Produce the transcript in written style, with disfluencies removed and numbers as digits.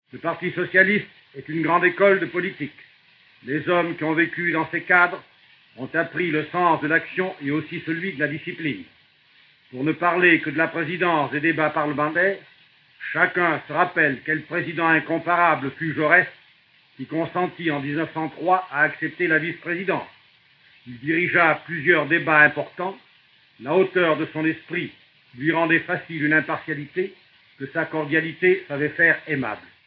Le Parti socialiste est une grande école de politique. Les hommes qui ont vécu dans ces cadres ont appris le sens de l'action et aussi celui de la discipline. Pour ne parler que de la présidence des débats parlementaires, chacun se rappelle quel président incomparable fut Jaurès, qui consentit en 1903 à accepter la vice-présidence. Il dirigea plusieurs débats importants. La hauteur de son esprit lui rendait facile une impartialité que sa cordialité savait faire aimable.